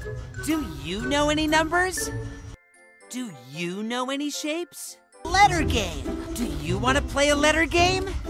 Do you know any numbers? Do you know any shapes? Letter game. Do you want to play a letter game?